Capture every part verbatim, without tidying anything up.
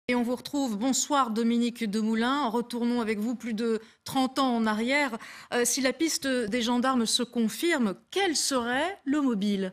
Et on vous retrouve. Bonsoir Dominique Demoulin. Retournons avec vous plus de trente ans en arrière. Euh, si la piste des gendarmes se confirme, quel serait le mobile?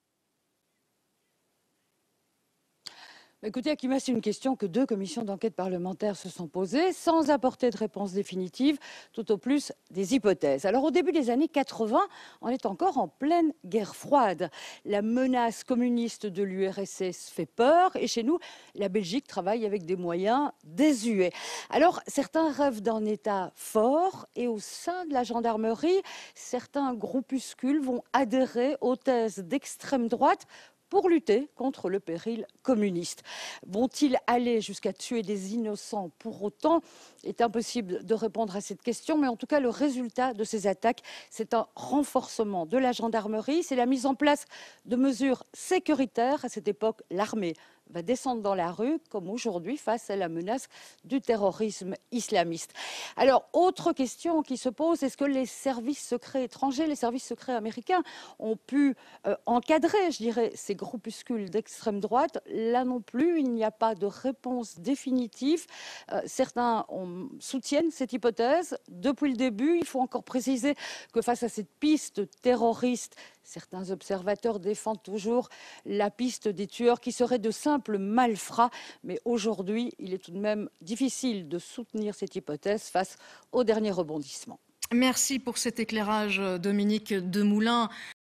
Écoutez, Akima, c'est une question que deux commissions d'enquête parlementaires se sont posées, sans apporter de réponse définitive, tout au plus des hypothèses. Alors, au début des années quatre-vingts, on est encore en pleine guerre froide. La menace communiste de l'U R S S fait peur, et chez nous, la Belgique travaille avec des moyens désuets. Alors, certains rêvent d'un État fort, et au sein de la gendarmerie, certains groupuscules vont adhérer aux thèses d'extrême droite pour lutter contre le péril communiste. Vont-ils aller jusqu'à tuer des innocents pour autant? Il est impossible de répondre à cette question, mais en tout cas, le résultat de ces attaques, c'est un renforcement de la gendarmerie, c'est la mise en place de mesures sécuritaires. À cette époque, l'armée va descendre dans la rue, comme aujourd'hui, face à la menace du terrorisme islamiste. Alors, autre question qui se pose, est-ce que les services secrets étrangers, les services secrets américains ont pu euh, encadrer, je dirais, ces groupuscules d'extrême droite? Là non plus, il n'y a pas de réponse définitive. Euh, certains ont, soutiennent cette hypothèse. Depuis le début, il faut encore préciser que face à cette piste terroriste, certains observateurs défendent toujours la piste des tueurs qui seraient de simples malfrats. Mais aujourd'hui, il est tout de même difficile de soutenir cette hypothèse face aux derniers rebondissements. Merci pour cet éclairage, Dominique Demoulin.